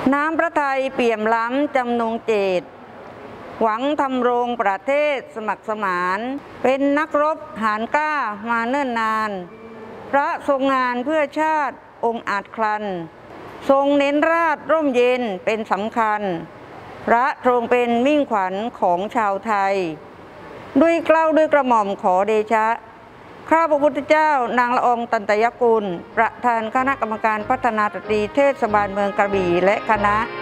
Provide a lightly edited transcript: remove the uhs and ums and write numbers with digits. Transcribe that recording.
น้ำพระทัยเปี่ยมล้ำจำนงเจตหวังทำรงประเทศสมัครสมานเป็นนักรบหาญกล้ามาเนิ่นนานพระทรงงานเพื่อชาติองค์อาจครันทรงเน้นราชร่มเย็นเป็นสำคัญพระทรงเป็นมิ่งขวัญของชาวไทยด้วยเกล้าด้วยกระหม่อมขอเดชะข้าพระพุทธเจ้านางละอองตันตยกุลประธานคณะกรรมการพัฒนาสตรีเทศบาลเมืองกระบี่และคณะ